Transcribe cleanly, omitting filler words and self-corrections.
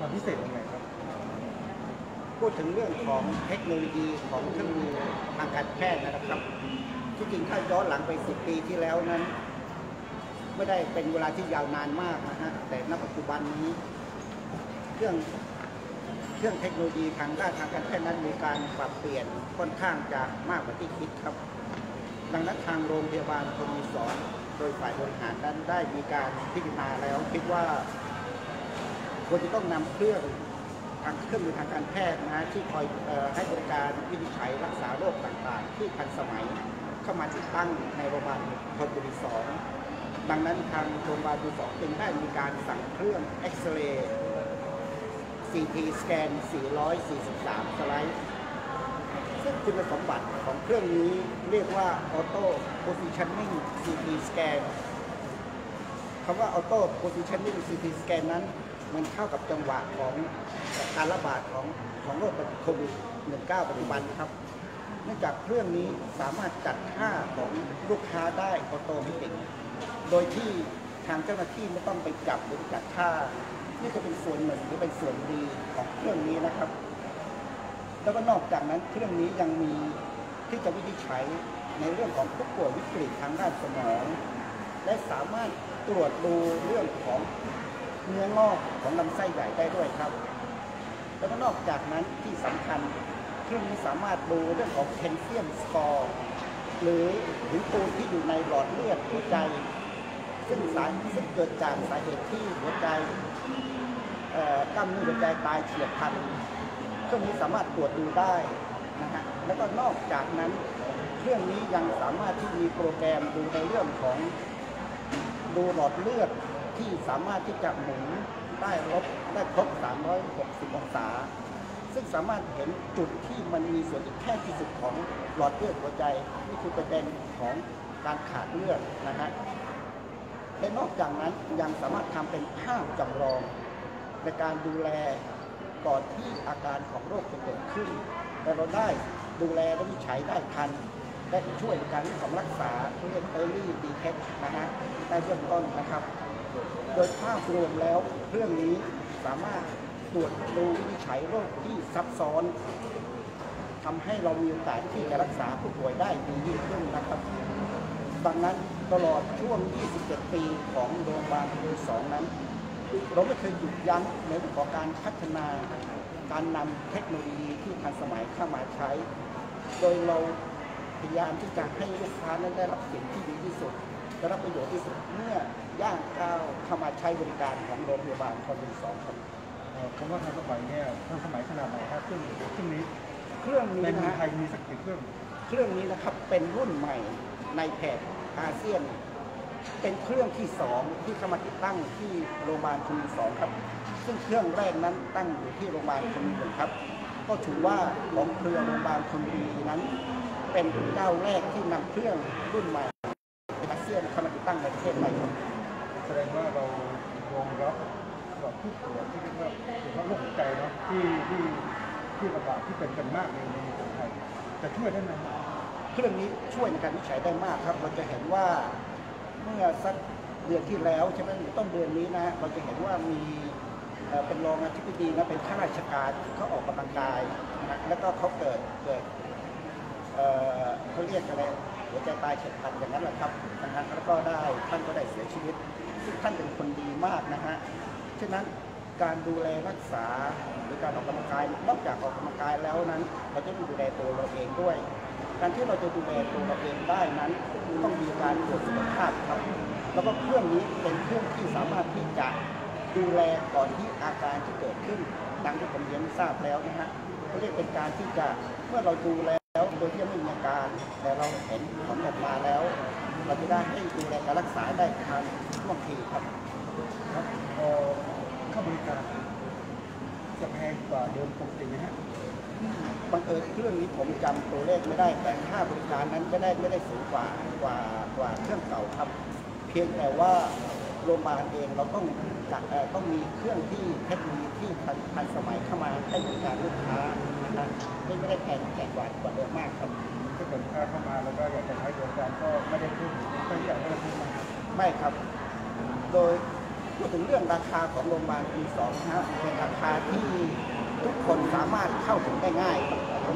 ความพิเศษยังไงครับพูดถึงเรื่องของเทคโนโลยีของเครื่องมือทางการแพทย์นะครับที่จริงถ้าย้อนหลังไป10 ปีที่แล้วนั้นไม่ได้เป็นเวลาที่ยาวนานมากนะฮะแต่ณปัจจุบันนี้เครื่องเทคโนโลยีทางด้านทางการแพทย์นั้นมีการปรับเปลี่ยนค่อนข้างจะมากกว่าที่คิดครับดังนั้นทางโรงพยาบาลคนมีสอนโดยฝ่ายบริหารนั้นได้มีการพิจารณาแล้วคิดว่าควรจะต้องนำเครื่องมือทางการแพทย์นะที่คอยให้บริการวินิจฉัยรักษาโรคต่างๆที่ทันสมัยเข้ามาติดตั้งในโรงพยาบาลธนบุรี2ดังนั้นทางโรงพยาบาลธนบุรี2จึงได้มีการสั่งเครื่องเอ็กซเรย์ CT สแกน443 สไลด์ซึ่งคุณสมบัติของเครื่องนี้เรียกว่า Auto Positioning CT Scan คำว่า Auto Positioning CT Scan นั้นมันเข้ากับจังหวะของการระบาดของโรคโควิด -19 ปัจจุบันครับเนื่องจากเครื่องนี้สามารถจัดค่าของลูกค้าได้ออโตเมติกโดยที่ทางเจ้าหน้าที่ไม่ต้องไปจับหรือจัดค่านี่จะเป็นส่วนหนึ่งหรือเป็นส่วนดีของเครื่องนี้นะครับแล้วก็นอกจากนั้นเครื่องนี้ยังมีที่จะวินิจฉัยในเรื่องของผู้ป่วยวิกฤตทางด้านสมองและสามารถตรวจดูเรื่องของเนื้องอกของลำไส้ใหญ่ได้ด้วยครับแล้วก็นอกจากนั้นที่สำคัญเครื่องนี้สามารถดูเรื่องของแคลเซียมสกอร์หรือหินปูนที่อยู่ในหลอดเลือดหัวใจซึ่งเกิดจากสาเหตุที่หัวใจกล้ามเนื้อหัวใจตายเฉียบพลันเครื่องนี้สามารถตรวจดูได้นะฮะแล้วก็นอกจากนั้นเครื่องนี้ยังสามารถที่มีโปรแกรมดูในเรื่องของดูหลอดเลือดที่สามารถที่จะหมุนได้ครบ360 องศาซึ่งสามารถเห็นจุดที่มันมีส่วนที่แคบที่สุดของหลอดเลือดหัวใจนี่คือประเด็นของการขาดเลือดนะฮะและนอกจากนั้นยังสามารถทำเป็นภาพจำลองในการดูแลก่อนที่อาการของโรคจะเกิดขึ้นแต่เราได้ดูแลและวินิจฉัยได้ทันและช่วยในการของรักษาเรียก early detect นะฮะในเบื้องต้นนะครับโดยภาพรวมแล้วเครื่องนี้สามารถตรวจดูวินิจฉัยโรคที่ซับซ้อนทำให้เรามีโอกาสที่จะรักษาผู้ป่วยได้ดียิ่งขึ้นนะครับดังนั้นตลอดช่วง 27 ปีของโรงพยาบาลธนบุรี2นั้นเราไม่เคยหยุดยั้งในเรื่องของการพัฒนาการนำเทคโนโลยีที่ทันสมัยเข้ามาใช้โดยเราพยายามที่จะให้ลูกค้านั้นได้รับสิ่งที่ดีที่สุดได้รับประโยชน์ที่สุดเมื่อย่างก้าวเข้ามาใช้บริการของโรงพยาบาลธนบุรี2ครับคำว่าทันสมัยเนี่ยทันสมัยขนาดไหนครับเครื่องนี้ในเมืองไทยมีสักกี่เครื่องนี้นะครับเป็นรุ่นใหม่ในแถบอาเซียนเป็นเครื่องที่2ที่เข้ามาติดตั้งที่โรงพยาบาลธนบุรี2ครับซึ่งเครื่องแรกนั้นตั้งอยู่ที่โรงพยาบาลธนบุรี1ครับก็ถือว่าของเครือโรงพยาบาลธนบุรีนั้นเป็นเจ้าแรกที่นำเครื่องรุ่นใหม่อาเซียนเข้ามาติดตั้งในประเทศไทยแสดงว่าเรารองรับกับผู้ป่วยที่เรียกว่าโรคหัวใจเนาะที่ระบาดที่เป็นกันมากในประเทศไทยจะช่วยได้ไหมเครื่องนี้ช่วยในการวิจัยได้มากครับเราจะเห็นว่าเมื่อสักเดือนที่แล้วใช่ไหมต้นเดือนนี้นะเราจะเห็นว่ามีเป็นรองอธิบดีนะเป็นข้าราชการเขาออกกำลังกายนะแล้วก็เขาเกิดเขาเรียกอะไรหัวใจตายเฉียบพลันอย่างนั้นแหละครับนะฮะแล้วก็ท่านก็ได้เสียชีวิตซึ่งท่านเป็นคนดีมากนะฮะฉะนั้นการดูแลรักษาหรือการออกกำลังกายนอกจากออกกำลังกายแล้วนั้นเราจะต้องดูแลตัวเราเองด้วยการที่เราจะดูแลตัวเราเองได้นั้นต้องมีการตรวจสุขภาพครับแล้วก็เครื่องนี้เป็นเครื่องที่สามารถที่จะดูแลก่อนที่อาการจะเกิดขึ้นดังที่ผมเรียนทราบแล้วนะฮะเขาเรียกเป็นการที่จะเมื่อเราดูแลแล้วโดยที่ไม่มีอาการแต่เราเห็นผลออกมาแล้วเราจะได้ให้ดูแลการรักษาได้ทันท่วงทีครับค่าบริการจะแพงกว่าเดิมปกติไหมฮะบังเอิญเครื่องนี้ผมจำตัวเลขไม่ได้แต่ค่าบริการนั้นไม่ได้สูงกว่าเครื่องเก่าครับเพียงแต่ว่าโรงพยาบาลเองเราต้องมีเครื่องที่เทคโนโลยีที่ทันสมัยเข้ามาให้บริการลูกค้านะไม่ได้แพงกว่าเดิมมากครับถ้าเกิดลูกค้าเข้ามาแล้วก็อยากจะใช้บริการก็ไม่ได้ขึ้นไม่อยากได้ขึ้นมาไม่ครับโดยพูดถึงเรื่องราคาของโรงพยาบาลปี2นะฮะเป็นราคาที่ทุกคนสามารถเข้าถึงได้ง่าย